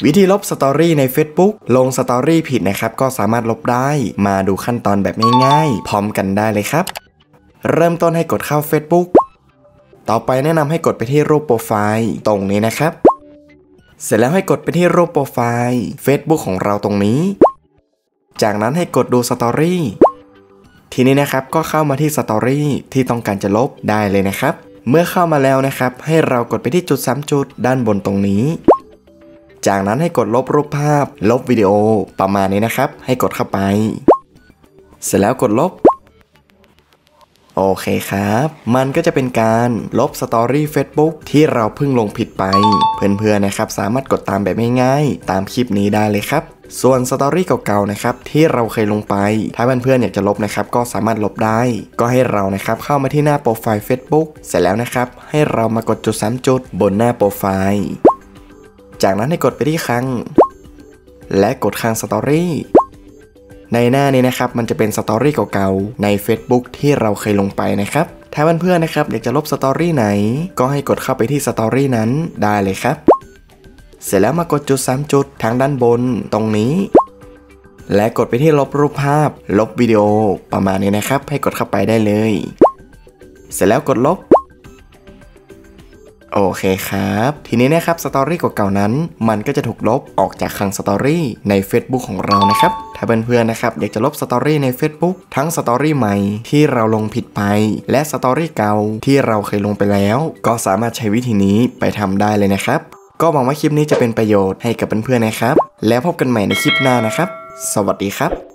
วิธีลบสตอรี่ใน Facebook ลงสตอรี่ผิดนะครับก็สามารถลบได้มาดูขั้นตอนแบบง่ายๆพร้อมกันได้เลยครับเริ่มต้นให้กดเข้า Facebook ต่อไปแนะนำให้กดไปที่รูปโปรไฟล์ตรงนี้นะครับเสร็จแล้วให้กดไปที่รูปโปรไฟล์ Facebook ของเราตรงนี้จากนั้นให้กดดูสตอรี่ทีนี้นะครับก็เข้ามาที่สตอรี่ที่ต้องการจะลบได้เลยนะครับเมื่อเข้ามาแล้วนะครับให้เรากดไปที่จุด3จุดด้านบนตรงนี้จากนั้นให้กดลบรูปภาพลบวิดีโอประมาณนี้นะครับให้กดเข้าไปเสร็จแล้วกดลบโอเคครับมันก็จะเป็นการลบสตอรี่ Facebook ที่เราเพิ่งลงผิดไปเพื่อนๆนะครับสามารถกดตามแบบง่ายๆตามคลิปนี้ได้เลยครับส่วนสตอรี่เก่าๆนะครับที่เราเคยลงไปถ้าเพื่อนๆอยากจะลบนะครับก็สามารถลบได้ก็ให้เรานะครับเข้ามาที่หน้าโปรไฟล์ Facebook เสร็จแล้วนะครับให้เรามากดจุด3จุดบนหน้าโปรไฟล์จากนั้นให้กดไปที่คลังและกดคลังสตอรี่ในหน้านี้นะครับมันจะเป็นสตอรี่เก่าๆใน Facebook ที่เราเคยลงไปนะครับถ้าเพื่อนๆนะครับอยากจะลบสตอรี่ไหนก็ให้กดเข้าไปที่สตอรี่นั้นได้เลยครับเสร็จแล้วมากดจุด3จุดทางด้านบนตรงนี้และกดไปที่ลบรูปภาพลบวิดีโอประมาณนี้นะครับให้กดเข้าไปได้เลยเสร็จแล้วกดลบโอเคครับทีนี้นะครับสตอรี่เก่าๆนั้นมันก็จะถูกลบออกจากคลังสตอรี่ใน Facebook ของเรานะครับถ้าเพื่อนๆนะครับอยากจะลบสตอรี่ใน Facebook ทั้งสตอรี่ใหม่ที่เราลงผิดไปและสตอรี่เก่าที่เราเคยลงไปแล้วก็สามารถใช้วิธีนี้ไปทำได้เลยนะครับก็หวังว่าคลิปนี้จะเป็นประโยชน์ให้กับเพื่อนๆนะครับแล้วพบกันใหม่ในคลิปหน้านะครับสวัสดีครับ